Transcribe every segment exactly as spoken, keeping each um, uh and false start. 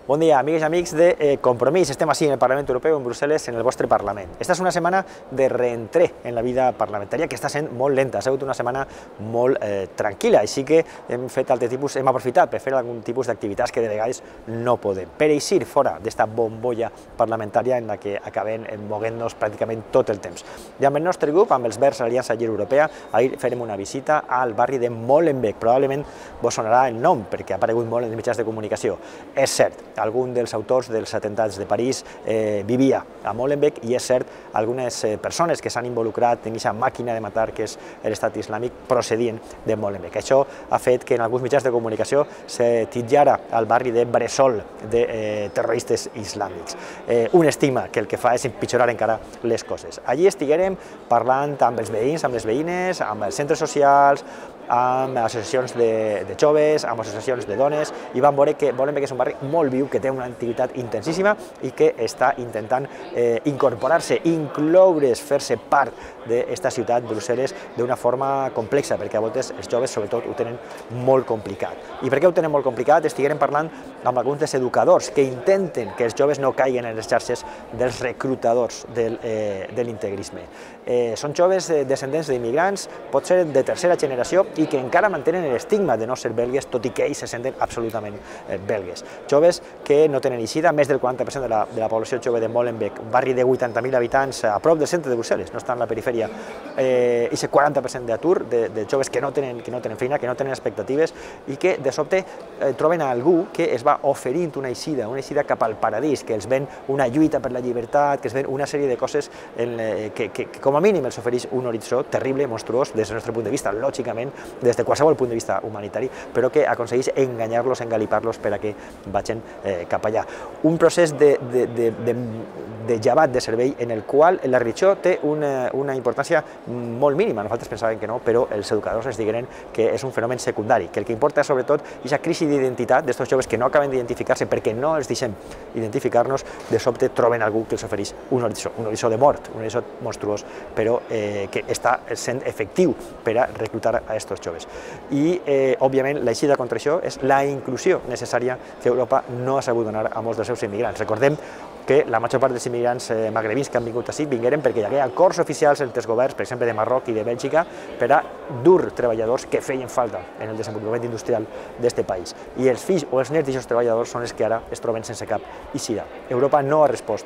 Bon dia, amigues i amics de eh, Compromís. Estem així en el Parlament Europeu, en Brussel·les, en el vostre Parlament. Esta és una setmana de reentré en la vida parlamentària que està sent molt lenta. Ha sigut una setmana molt eh, tranquil·la, així que hem fet altre tipus, hem aprofitat per fer algun tipus d'activitats que de vegades no podem. Per eixir fora d'esta bombolla parlamentària en la que acabem moguent-nos pràcticament tot el temps. I amb el nostre grup, amb els Verds Aliança Lliure Europea, ahir farem una visita al barri de Molenbeek. Probablement vos sonarà el nom, perquè ha aparegut molt en els mitjans de comunicació. És cert, algun dels autors dels atemptats de París eh, vivia a Molenbeek i és cert, algunes eh, persones que s'han involucrat en aquesta màquina de matar que és l'estat islàmic procedien de Molenbeek. Això ha fet que en alguns mitjans de comunicació se titllara al barri de bressol de eh, terroristes islàmics. Eh, un estigma que el que fa és empitjorar encara les coses. Allí estiguérem parlant amb els veïns, amb les veïnes, amb els centres socials, amb associacions de, de joves, amb associacions de dones, i vam veure que Molenbeek és un barri molt viu, que té una activitat intensíssima i que està intentant eh, incorporar-se, incloure's, fer-se part d'esta ciutat, Brussel·les, d'una forma complexa, perquè a voltes els joves sobretot ho tenen molt complicat. I per què ho tenen molt complicat? Estiguérem parlant amb alguns dels educadors que intenten que els joves no caiguen en les xarxes dels reclutadors del, eh, de l'integrisme. Eh, són joves eh, descendents d'immigrants, pot ser de tercera generació, i que encara mantenen l'estigma de no ser belgues, tot i que ells se senten absolutament eh, belgues. Joves que no tenen eixida, més del quaranta per cent de la, de la població jove de Molenbeek, un barri de vuitanta mil habitants a prop del centre de Brussel·les, no està en la perifèria, eh, i ese quaranta per cent d'atur, de, de joves que no, tenen, que no tenen feina, que no tenen expectatives, i que de sobte eh, troben a algú que es va oferint una eixida, una eixida cap al paradís, que els ven una lluita per la llibertat, que es ven una sèrie de coses en, eh, que, que, que com a mínim els ofereix un horitzó terrible, monstruós, des del nostre punt de vista, lògicament, des de qualsevol punt de vista humanitari, però que aconsegueix enganyar-los, engalipar-los per a que vagin eh, cap allà. Un procés de, de, de, de, de llevat de servei en el qual la religió té una, una importància molt mínima. Nosaltres pensàvem que no, però els educadors ens digueren que és un fenomen secundari, que el que importa és sobretot aquesta crisi d'identitat d'estos joves que no acaben d'identificar-se perquè no els deixem identificar-nos, de sobte troben algú que els ofereix un horitzó, un horitzó de mort, un horitzó monstruós, però eh, que està sent efectiu per a reclutar a estos joves. I, eh, òbviament, l'eixida contra això és la inclusió necessària que Europa no ha sabut donar a molts dels seus immigrants. Recordem que la major part dels immigrants eh, magrebins que han vingut així vingueren perquè hi hagué acords oficials entre els governs, per exemple, de Marroc i de Bèlgica, per a dur treballadors que feien falta en el desenvolupament industrial d'aquest país. I els fills o els nets d'aquests treballadors són els que ara es troben sense cap eixida. Europa no ha respost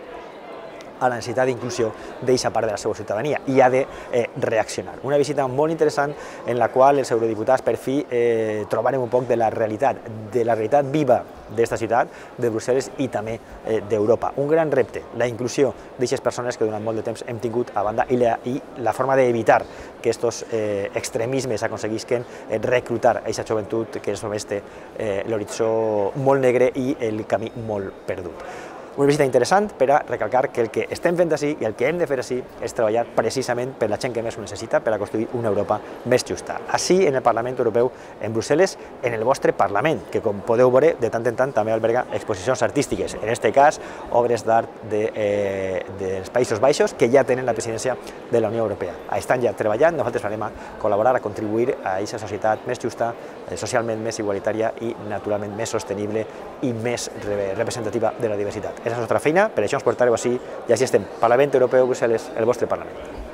a la necessitat d'inclusió d'aquesta part de la seva ciutadania i ha de eh, reaccionar. Una visita molt interessant en la qual els eurodiputats per fi eh, trobarem un poc de la realitat, de la realitat viva d'esta ciutat, de Brussel·les i també eh, d'Europa. Un gran repte, la inclusió d'aquestes persones que durant molt de temps hem tingut a banda i la, i la forma d'evitar que aquests eh, extremismes aconseguisquen eh, reclutar a aquesta joventut que només té eh, l'horitzó molt negre i el camí molt perdut. Una visita interessant per a recalcar que el que estem fent així i el que hem de fer així és treballar precisament per la gent que més ho necessita, per a construir una Europa més justa. Així en el Parlament Europeu, en Brussel·les, en el vostre Parlament, que com podeu veure, de tant en tant també alberga exposicions artístiques, en aquest cas, obres d'art de, eh, dels Països Baixos, que ja tenen la presidència de la Unió Europea. Estan ja treballant, nosaltres farem a col·laborar, a contribuir a aquesta societat més justa, socialment més igualitària i naturalment més sostenible i més representativa de la diversitat. És la nostra feina, per això ens portareu així, i així estem. Parlament Europeu, Brussel·les, el vostre Parlament.